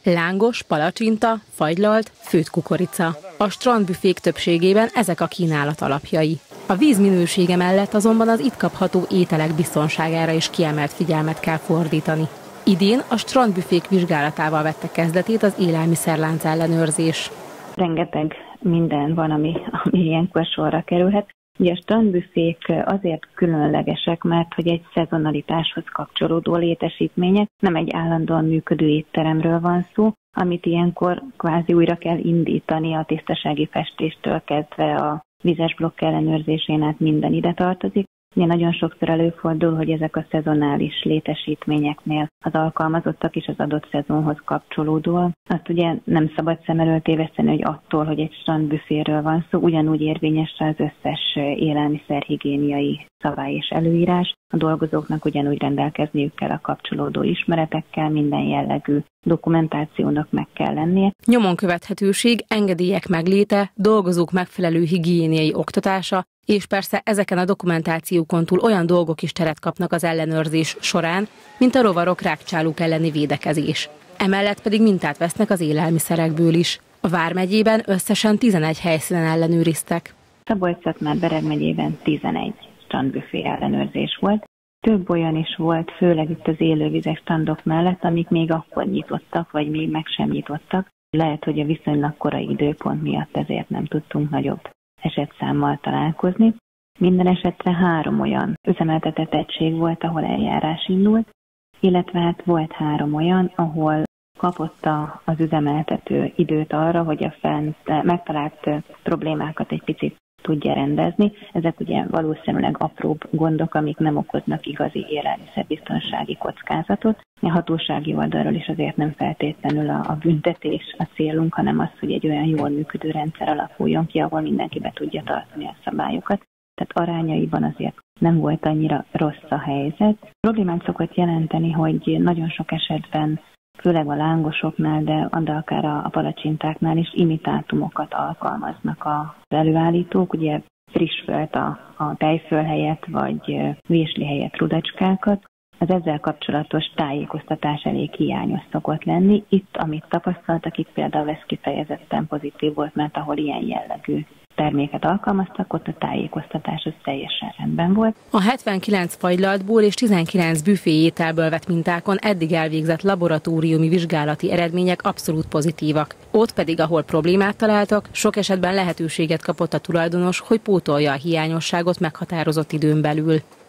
Lángos, palacsinta, fagylalt, főtt kukorica. A strandbüfék többségében ezek a kínálat alapjai. A víz minősége mellett azonban az itt kapható ételek biztonságára is kiemelt figyelmet kell fordítani. Idén a strandbüfék vizsgálatával vette kezdetét az élelmiszerlánc ellenőrzés. Rengeteg minden van, ami ilyenkor sorra kerülhet. Ugye a strandbüfék azért különlegesek, mert hogy egy szezonalitáshoz kapcsolódó létesítmények, nem egy állandóan működő étteremről van szó, amit ilyenkor kvázi újra kell indítani, a tisztasági festéstől kezdve a vizes blokk ellenőrzésén át minden ide tartozik. Ugye nagyon sokszor előfordul, hogy ezek a szezonális létesítményeknél az alkalmazottak is az adott szezonhoz kapcsolódóan. Azt ugye nem szabad szem elől téveszteni, hogy attól, hogy egy strandbüféről van szó, ugyanúgy érvényes az összes élelmiszerhigiéniai szabály és előírás. A dolgozóknak ugyanúgy rendelkezniük kell a kapcsolódó ismeretekkel, minden jellegű dokumentációnak meg kell lennie. Nyomon követhetőség, engedélyek megléte, dolgozók megfelelő higiéniai oktatása, és persze ezeken a dokumentációkon túl olyan dolgok is teret kapnak az ellenőrzés során, mint a rovarok, rágcsálók elleni védekezés. Emellett pedig mintát vesznek az élelmiszerekből is. A Vármegyében összesen 11 helyszínen ellenőriztek. Szabolcs-Szatmár-Bereg megyében 11 strandbüfé ellenőrzés volt. Több olyan is volt, főleg itt az élővizes strandok mellett, amik még akkor nyitottak, vagy még meg sem nyitottak. Lehet, hogy a viszonylag korai időpont miatt ezért nem tudtunk nagyobb esetszámmal találkozni. Minden esetre 3 olyan üzemeltetett egység volt, ahol eljárás indult, illetve hát volt 3 olyan, ahol kapott az üzemeltető időt arra, hogy a megtalált problémákat egy picit tudja rendezni. Ezek ugye valószínűleg apróbb gondok, amik nem okoznak igazi élelmiszerbiztonsági kockázatot. A hatósági oldalról is azért nem feltétlenül a büntetés a célunk, hanem az, hogy egy olyan jól működő rendszer alakuljon ki, ahol mindenki be tudja tartani a szabályokat. Tehát arányaiban azért nem volt annyira rossz a helyzet. Problémát szokott jelenteni, hogy nagyon sok esetben, főleg a lángosoknál, de akár a palacsintáknál is imitátumokat alkalmaznak az előállítók. Ugye friss fölt a tejföl helyett, vagy vésli helyett rudacskákat. Az ezzel kapcsolatos tájékoztatás elég hiányos szokott lenni. Itt, amit tapasztaltak, itt például ez kifejezetten pozitív volt, mert ahol ilyen jellegű terméket alkalmaztak, ott a tájékoztatás az teljesen rendben volt. A 79 fagylaltból és 19 büfé ételből vett mintákon eddig elvégzett laboratóriumi vizsgálati eredmények abszolút pozitívak. Ott pedig, ahol problémát találtak, sok esetben lehetőséget kapott a tulajdonos, hogy pótolja a hiányosságot meghatározott időn belül.